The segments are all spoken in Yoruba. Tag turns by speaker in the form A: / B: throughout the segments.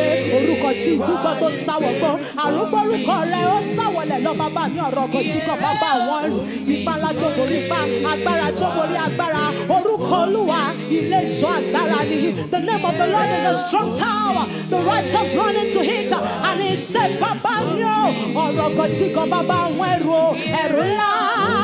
A: orúkọ tí ikú gbọ́ tó sáwọ̀ gbọ́ àrùgbọ́ orúkọ rẹ̀ ó sáwọ̀lẹ̀ lọ bàbá mi ọ̀rọ̀ ọkọ̀ tí kò bàbá àwọn ẹrù ipa ńlá tó borí ipa agbára tó borí agbára orúkọ olúwa ilé ìṣọ́ agbára ni the name of the Lord is a strong tower the righteous run into it and he said bàbá mi ọ̀rọ̀ ọkọ̀ tí kò bàbá àwọn ẹrù ńlá.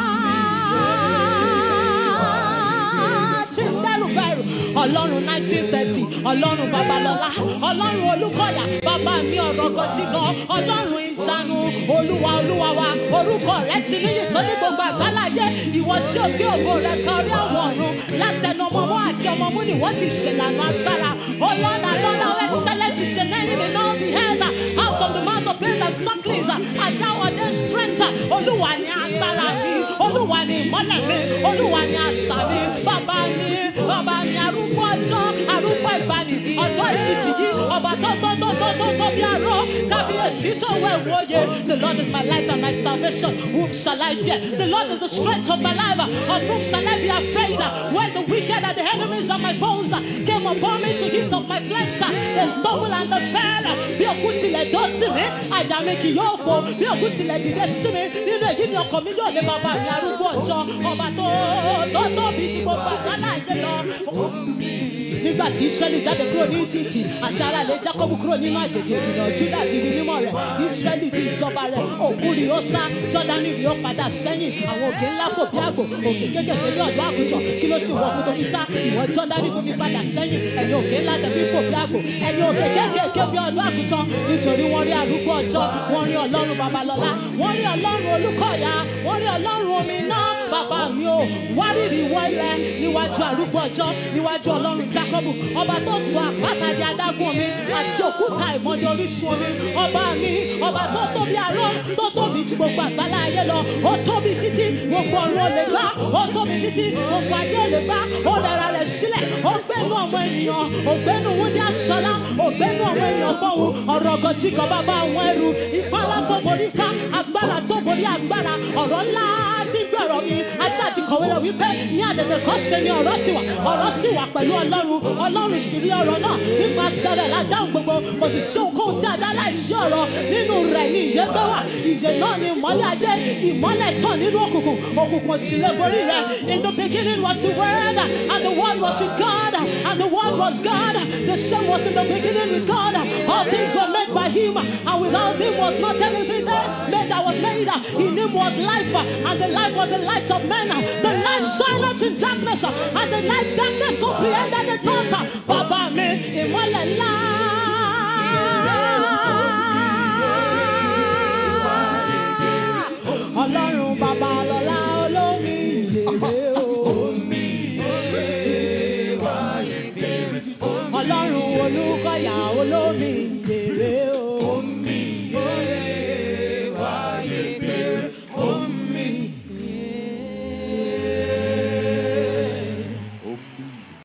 A: Ọlọ́run 1930 Ọlọ́run Babalọ́lá Ọlọ́run Olúkọ̀yà bàbá mi ọ̀rọ̀ gọjígan Ọlọ́run ìṣàánú Olúwa Olúwa wa orúkọ rẹ̀ ti níyì tó ní gbogbo àgbáláyé ìwọ tí ó gbé ògo rẹ̀ kárí àwọn ọ̀run látẹnu ọmọọmọ àti ọmọọmọ ni wọ́n ti ṣèlànà agbára ọlọ́nà lọ́nà excellent ṣe lẹ́yìn mi náà bí heather out of the mouth of babes and sucklings àdáwọ̀ dé strength Olúwa ni agbára mi Olúwa ni ìmọ́lẹ̀ mi Olúwa ni àṣà mi bàbá mi arúgbó ọjọ́ arúgbó ìgbàanì ọ̀dọ́ ìsinsìnyí ọba tó bí arọ́ kábíyèsí tó wẹ̀ wòye. The Lord is my light and my salvation, whom shall I fear? The Lord is the strength of my life, of whom shall I be afraid? When the wicked and the enemies of my foes came upon me to eat of my flesh, they stumbled and they fell. Bí òkú tilẹ̀ dọ̀tí mi, àyà mi kì yóò fò. Bí òkú tilẹ̀ dìde sí mi, nínú èyí ni ọkàn mi yóò lé bàbá mi arúgbó ọjọ́ ọba tó bí ti gbogbo àgbáńlá ayé lọ. Nígbà tí Ísírẹ́lì jáde kúrò ní Íjíbítì àti ará ilé Jákọ́bù kúrò nínú àjèjì ènìyàn Júdà di ibi mímọ́ rẹ̀ Ísírẹ́lì di ìjọba rẹ̀ òkú rí ó sá Jọ́dánì rí ó padà sẹ́yìn àwọn òkè ńlá fò bí àgbò òkè kékèké ní ọ̀dọ́ àgùntàn kí ló sì wọ ọkùn tó fi sá ìwọ Jọ́dánì tó fi padà sẹ́yìn ẹ̀yin òkè ńlá tẹ̀ fi fò bí àgbò ẹ̀yin òkè kékèké bí ọ̀dọ́ àgùntàn nítorí wọ́n rí arúgbó ọjọ́ wọ́n rí Ọlọ́run Babalọ́lá wọ́n rí Ọlọ́run Olúkọ̀yà wọ́n rí Ọlọ́run omi náà bàbá mi ò wárìrì wọ ilẹ̀ níwájú arúgbó ọjọ́ níwájú Ọlọ́run Jákọ́bù ọba tó sọ àpáta di adágún omi àti òkúta ìmọ̀dé orísun omi ọba mi ọba tó tóbi arọ́ tó tóbi ju gbogbo àgbálá ayé lọ ó tóbi títí gbogbo ọ̀run ò lè gbá ó tóbi títí gbogbo ayé ò lè gbá ó rẹra rẹ̀ sílẹ̀ ó gbẹ́nu ọmọ ènìyàn ó gbẹ́nu wúndí aṣọlá ó gbẹ́nu ọmọ ènìyàn fọ́hùn ọ̀rọ̀ ọgọ́jì kan bàbá àwọn ẹrù ipá látó borí ipá agbára tó borí agbára ọ̀rọ̀ ńlá tí gbọ̀rọ̀ mi àṣà àti kọ̀wé rẹ̀ wípé ní àdẹ̀dẹ̀ kan ṣe ni ọ̀rọ̀ ti wà ọ̀rọ̀ sì wà pẹ̀lú Ọlọ́run sì rí ọ̀rọ̀ náà nípasẹ̀ rẹ̀ ládáhùn gbogbo kò sì sí ohunkóhun tí a dá láìsí ọ̀rọ̀ nínú rẹ̀ ní ìyè gbé wà ìyè náà ni ìmọ́lẹ̀ ajé ìmọ́lẹ̀ tàn nínú òkùnkùn sì lè borí rẹ̀. In the beginning was the word and the word was with God and the word was God. The same was in the beginning with God. All things were made by him and without him was not anything made that was made. In him was life and the life was the light of men. The light shined in darkness and the night darkness comprehended it not. Bàbá mi ìmọ́lẹ̀ ńlá